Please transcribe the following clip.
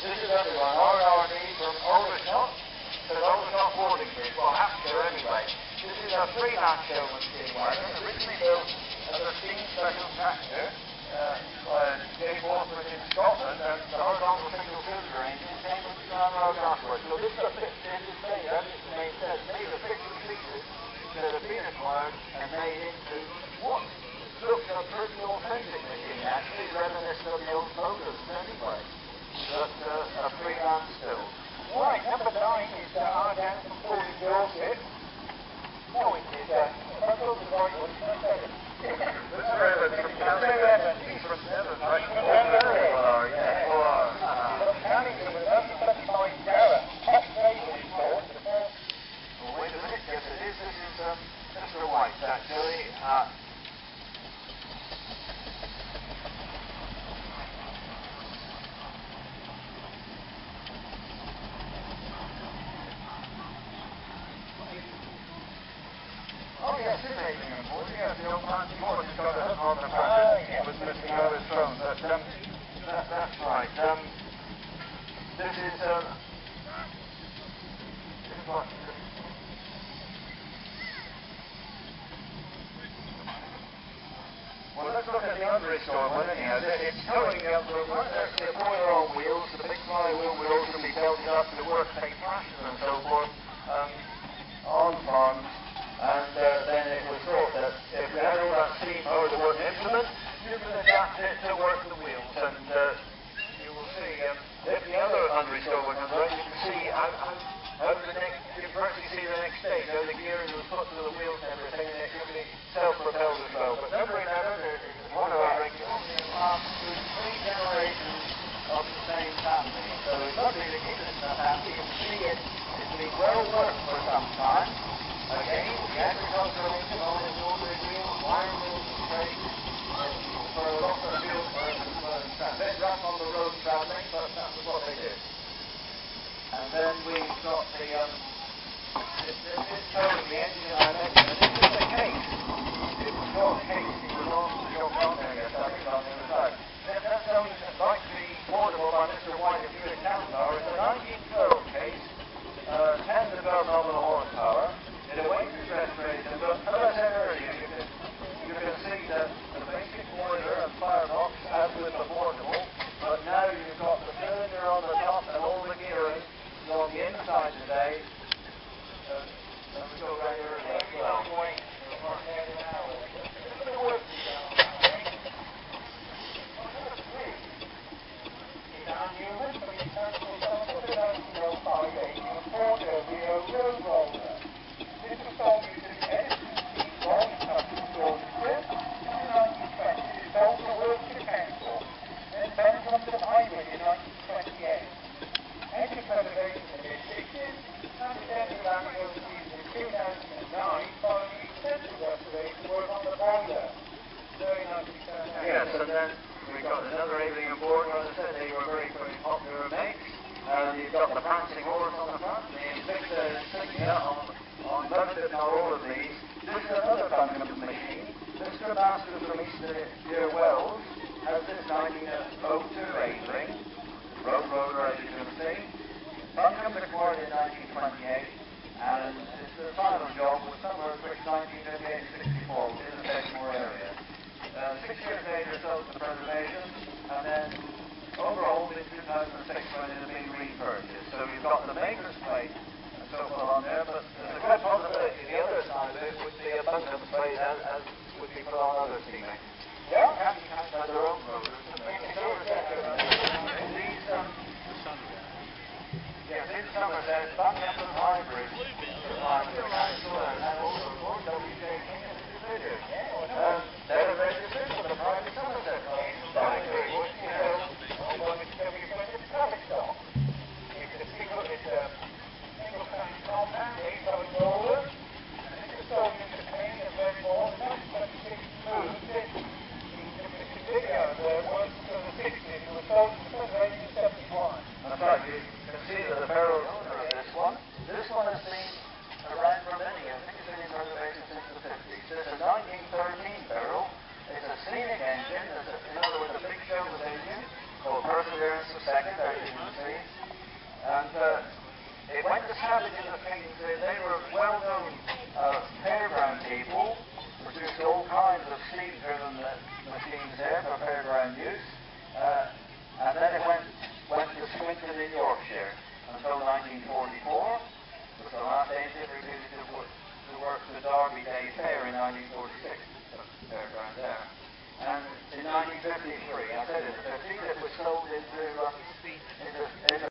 This is everyone, RRD from Overstock to Overstock Boarding Bridge, well, Hampshire anyway. This is a freelance showman steam wagon, originally built as a steam special tractor by J. Waterman in Scotland, and the horizontal single cylinder engine came with the road afterwards. So this is a fixed engine thing, that's the main sense. These are fixed pieces that have been acquired and made into what looks a pretty authentic machine, actually, reminiscent of the old motors anyway. But a freelance build. Right, number 9 is R down from 40 Dorset. No, it is that's all the right one, it's not better. Mr. Evans from Devon. He's from Devon, right? Oh, yeah. Cannington with us, 35 Garrett. Top railway installed. Well, wait a minute, yes it is. This is Mr. White, actually. Oh yes, it is Adrian Ford. Yes, the old fancy horse has got a hook on the front. It was missing out his throne. That's right. This is what? Well, let's look at the underrestored one anyhow. It's towing up the boiler on wheels, the big flywheel wheels can be belted up to work take tractors and so forth on farms. And then it was thought that if we had all that steam power to work an implement, you can adapt it to work the wheels. And you will see, if the other unrestored one comes around, you can see how the next, you can actually see the next stage, how the gearing was put to the wheels and everything, and it can be self-propelled as well. But number 11 is one of our regulars. With 3 generations of the same family. So it's lovely to keep it in the family. You can see it's been well worked for some time. Again, the agricultural engine on its ordinary wheel, wire wheels and brakes, for a lot of field work, it's a bit rough on the road travelling, but that was what they did. And then we've got the, this is towing the engine I mentioned, and this is the case. It was called case, it was on the shop down there, yes, I think on the other side. That's only like to be portable by Mr. White if you could count power. It's a 1912 case, 10 to 12 nominal horsepower. It awaits its restoration, but as I said earlier, you can see that the basic boiler and firebox as with the portable, but now you've got the cylinder on the top and all the gearing on the inside today. Let me go right here as well. Yes, and then we got another alien aboard. As I said, they were very popular makes. You've got the prancing horse on the front, the Invicta insignia on most if not all of these. This is another Buncombe machine. Mr. Masters from Easter Wells has this 1902 Aidling, road roller as you can see. Buncombe acquired in 1928, and it's the final job was somewhere between 1958 and 64, which is a Sexmore area. 6 years later, sold to preservation, and then overhauled in 2006 when it had been repurchased. So you've got the maker's plate and so forth on there, but there's a good possibility the other side of it would be a Buncombe plate as would be put on other steaming. Yeah, have their own motors. Yes, in Somerset, Buncombe hybrid. They're registered for the private Somerset line. It's a single kind compound, 8-ton roller. It's sold in Japan and very more. That's 26 moves. It's a video that was for the 60s. It was sold in 1971. That's right. You can see that the barrel owner of this one. This one has been around for many. I think it's been in preservation since the 50s. This is a 1913 barrel. It's a scenic engine. In other words, a big showman's engine called Perseverance II, as you can see. And it went established in the things. They were well-known fairground people, produced all kinds of steam-driven machines there for fairground use. And then it went to Swinton in Yorkshire until 1944. It was the last engine refused to work the Derby Day Fair in 1946. Fairground there. And in 1953, I said in the 50s, it was sold into